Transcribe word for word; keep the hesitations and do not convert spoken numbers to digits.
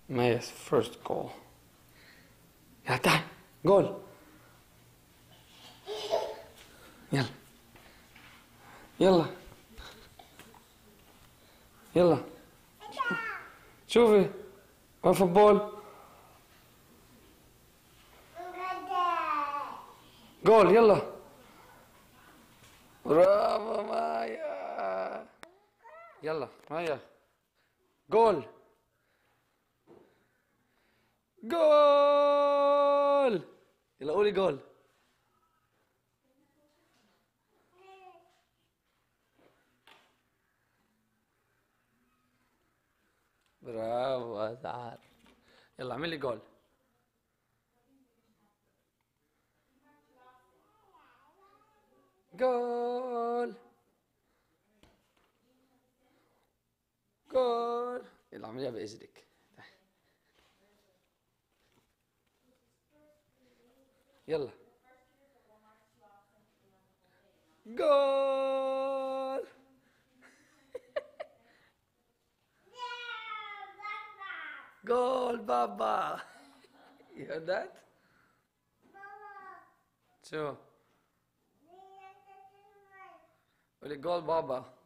Maya's first goal. يلا تعال جول. يلا يلا يلا شوفي وين فوتبول. جول يلا. برافو مايا. يلا مايا جول. جول. يلا قولي جول. برافو أسعد. يلا اعملي جول. جول جول. يلا اعمليها بإيدك. يلا جول. جول بابا. You heard that? شو؟ قولي جول بابا.